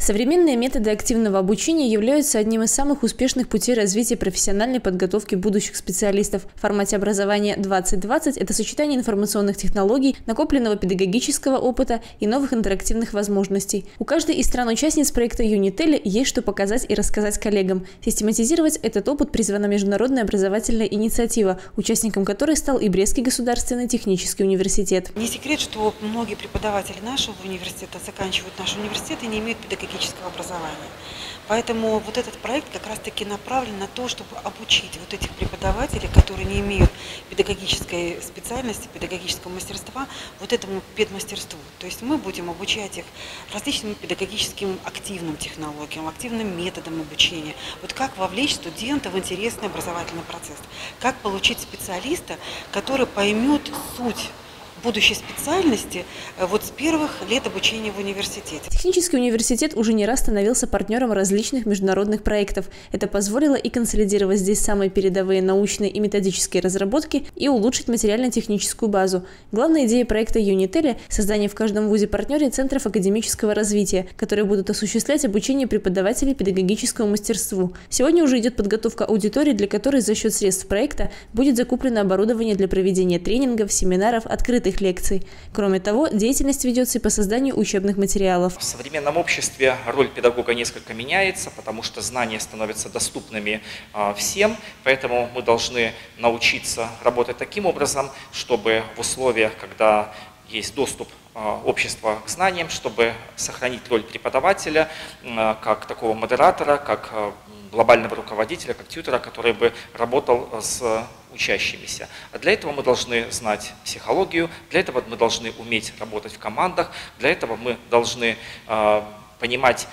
Современные методы активного обучения являются одним из самых успешных путей развития профессиональной подготовки будущих специалистов. В формате образования 2020 – это сочетание информационных технологий, накопленного педагогического опыта и новых интерактивных возможностей. У каждой из стран-участниц проекта Unitel есть что показать и рассказать коллегам. Систематизировать этот опыт призвана международная образовательная инициатива, участником которой стал и Брестский государственный технический университет. Не секрет, что многие преподаватели нашего университета заканчивают наш университет и не имеют педагогического образования. Поэтому вот этот проект как раз-таки направлен на то, чтобы обучить вот этих преподавателей, которые не имеют педагогической специальности, педагогического мастерства, вот этому педмастерству. То есть мы будем обучать их различным педагогическим активным технологиям, активным методам обучения. Вот как вовлечь студента в интересный образовательный процесс, как получить специалиста, который поймет суть будущей специальности вот с первых лет обучения в университете. Технический университет уже не раз становился партнером различных международных проектов. Это позволило и консолидировать здесь самые передовые научные и методические разработки, и улучшить материально-техническую базу. Главная идея проекта Unitel – создание в каждом вузе-партнере центров академического развития, которые будут осуществлять обучение преподавателей педагогическому мастерству. Сегодня уже идет подготовка аудитории, для которой за счет средств проекта будет закуплено оборудование для проведения тренингов, семинаров, открытых лекций. Кроме того, деятельность ведется и по созданию учебных материалов. В современном обществе роль педагога несколько меняется, потому что знания становятся доступными всем, поэтому мы должны научиться работать таким образом, чтобы в условиях, когда есть доступ общества к знаниям, чтобы сохранить роль преподавателя как такого модератора, как глобального руководителя, как тьютера, который бы работал с учащимися. А для этого мы должны знать психологию, для этого мы должны уметь работать в командах, для этого мы должны понимать,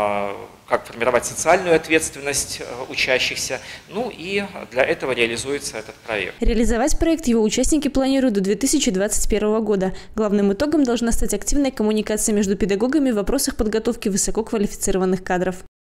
как формировать социальную ответственность учащихся. Ну и для этого реализуется этот проект. Реализовать проект его участники планируют до 2021 года. Главным итогом должна стать активная коммуникация между педагогами в вопросах подготовки высококвалифицированных кадров.